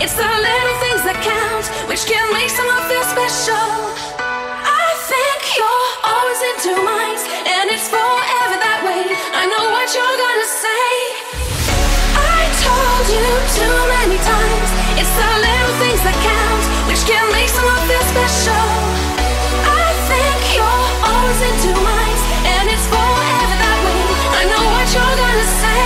It's the little things that count, which can make someone feel special. I think you're always in two minds, and it's forever that way. I know what you're gonna say. I told you too many times, it's the little things that count, which can make someone feel special. I think you're always in two minds, and it's forever that way. I know what you're gonna say.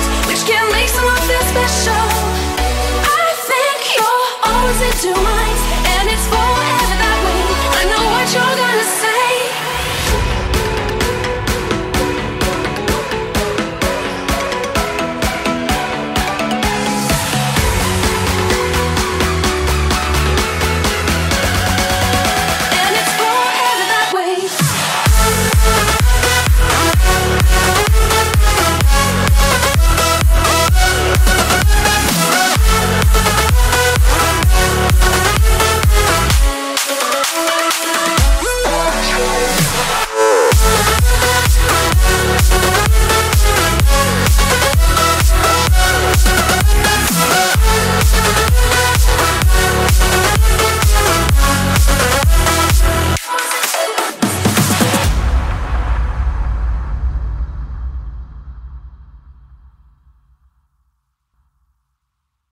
Two minds.